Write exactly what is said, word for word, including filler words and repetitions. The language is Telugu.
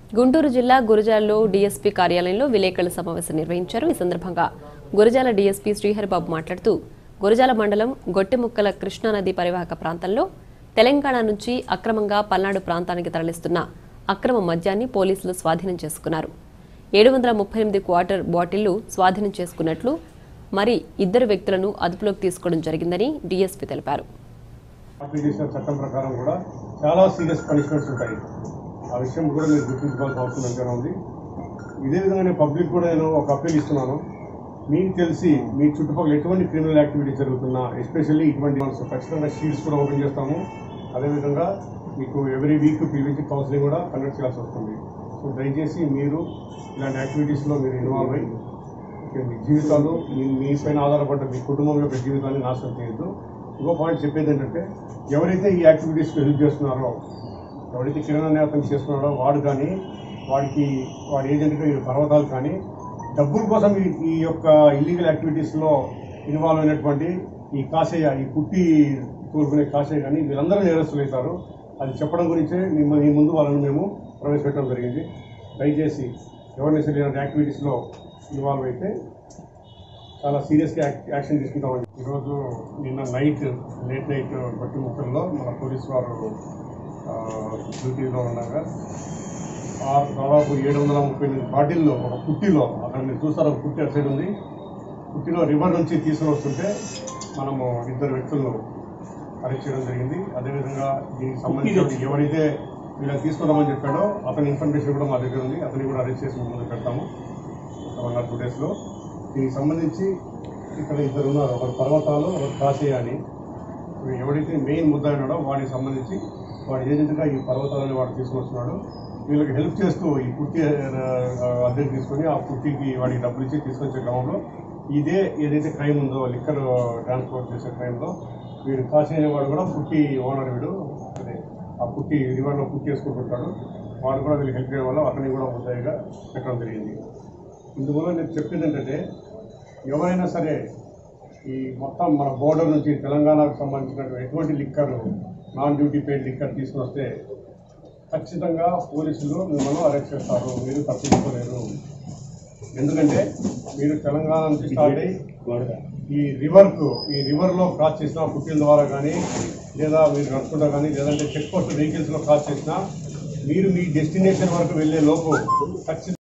గుంటూరు జిల్లా గురజాలలో డీఎస్పీ కార్యాలయంలో విలేకరుల సమావేశం నిర్వహించారు। ఈ సందర్భంగా గురజాల డీఎస్పీ శ్రీహరిబాబు మాట్లాడుతూ గురజాల మండలం గొట్టెముక్కల కృష్ణానది పరివాహక ప్రాంతంలో తెలంగాణ నుంచి అక్రమంగా పల్నాడు ప్రాంతానికి తరలిస్తున్న అక్రమ మద్యాన్ని పోలీసులు స్వాధీనం చేసుకున్నారు। ఏడు వందల ముప్పై ఎనిమిది క్వార్టర్ బాటిళ్లు స్వాధీనం చేసుకున్నట్లు మరి ఇద్దరు వ్యక్తులను అదుపులోకి తీసుకోవడం జరిగిందని డీఎస్పీ తెలిపారు। చట్టం ప్రకారం కూడా చాలా సీరియస్ పనిష్మెంట్స్ ఉంటాయి। ఆ విషయం కూడా మీరు గుర్తుంచుకోవాల్సిన అవసరం ఎంతైనా ఉంది। ఇదే విధంగా పబ్లిక్ కూడా నేను ఒక అప్పీల్ ఇస్తున్నాను। మీకు తెలిసి మీ చుట్టుపక్కల ఎటువంటి క్రిమినల్ యాక్టివిటీ జరుగుతున్నా ఎస్పెషల్లీ ఇటువంటి ఖచ్చితంగా షీట్స్ కూడా ఓపెన్ చేస్తాము। అదేవిధంగా మీకు ఎవ్రీ వీక్ పిలిపించి కౌన్సిలింగ్ కూడా కండక్ట్ చేయాల్సి వస్తుంది। సో దయచేసి మీరు ఇలాంటి యాక్టివిటీస్లో మీరు ఇన్వాల్వ్ అయ్యి మీ జీవితాలు మీ మీ పైన ఆధారపడ్డ మీ కుటుంబం యొక్క జీవితాన్ని నాశనం చేయొద్దు। ఇంకో పాయింట్ చెప్పేది ఏంటంటే ఎవరైతే ఈ యాక్టివిటీస్కి హెల్ప్ చేస్తున్నారో ఎవరైతే కిరాణా నేతం చేస్తున్నాడో వాడు కానీ వాడికి వాడి ఏజెంట్గా ఈ పర్వతాలు కానీ డబ్బుల కోసం ఈ యొక్క ఇల్లీగల్ యాక్టివిటీస్లో ఇన్వాల్వ్ అయినటువంటి ఈ కాశయ్య ఈ పుట్టి కోరుకునే కాశయ్య కానీ వీళ్ళందరూ నేరస్తులు అవుతారు। అది చెప్పడం గురించే మీ ముందు వాళ్ళని మేము ప్రవేశపెట్టడం జరిగింది। దయచేసి ఎవరిని సరే ఇలాంటి యాక్టివిటీస్లో ఇన్వాల్వ్ అయితే చాలా సీరియస్గా యాక్షన్ తీసుకుంటామండి। ఈరోజు నిన్న నైట్ లేట్ నైట్ బట్టి ముక్కల్లో మన పోలీసు వారు డ్యూటీలో ఉండగా దాదాపు ఏడు వందల ముప్పై ఎనిమిది బాటిల్లో ఒక పుట్టిలో అక్కడ మీరు చూస్తారు ఒక పుట్టి అటు సైడ్ ఉంది, పుట్టిలో రివర్ నుంచి తీసుకుని వస్తుంటే మనము ఇద్దరు వ్యక్తులను అరెస్ట్ చేయడం జరిగింది। అదేవిధంగా దీనికి సంబంధించి ఎవరైతే వీళ్ళని తీసుకున్నామని చెప్పాడో అతని ఇన్ఫర్మేషన్ కూడా మా దగ్గర ఉంది, అతన్ని కూడా అరెస్ట్ చేసి ముందు పెడతాము వన్ ఆర్ టూ డేస్లో। దీనికి సంబంధించి ఇక్కడ ఇద్దరు ఉన్నారు, ఒకరు పర్వతాలు ఒకరు కాశయ్య అని। ఎవడైతే మెయిన్ ముద్ద ఉన్నాడో వాడికి సంబంధించి వాడి ఏజెంట్గా ఈ పర్వతాలని వాడు తీసుకుని వస్తున్నాడు। వీళ్ళకి హెల్ప్ చేస్తూ ఈ పుట్టి అద్దెకి తీసుకొని ఆ పుట్టికి వాడికి డబ్బులు ఇచ్చి తీసుకొచ్చే క్రమంలో ఇదే ఏదైతే క్రైమ్ ఉందో లిక్కర్ ట్రాన్స్పోర్ట్ చేసే క్రైమ్లో వీడు కాశయ్య వాడు కూడా పుట్టి ఓనర్, వీడు అదే ఆ పుట్టి రివర్లో పుట్టి వేసుకుంటుంటాడు, వాడు కూడా వీళ్ళకి హెల్ప్ చేయడం వల్ల అతన్ని కూడా ముద్దాయిగా పెట్టడం జరిగింది। ఇందువల్ల నేను చెప్పేది ఏంటంటే ఎవరైనా సరే ఈ మొత్తం మన బోర్డర్ నుంచి తెలంగాణకు సంబంధించిన ఎటువంటి liquor non duty paid liquor తీసుకుని వస్తే ఖచ్చితంగా పోలీసులు మిమ్మల్ని అరెస్ట్ చేస్తారు, మీరు తప్పించుకోలేరు। ఎందుకంటే మీరు తెలంగాణ నుంచి స్టార్ట్ అయ్యి ఈ రివర్కు ఈ రివర్లో క్రాస్ చేసిన పుట్టిల ద్వారా కానీ లేదా మీరు నడుచుకుంటా కానీ లేదంటే చెక్ పోస్ట్ వెహికల్స్లో క్రాస్ చేసినా మీరు మీ డెస్టినేషన్ వరకు వెళ్ళే లోపు ఖచ్చితంగా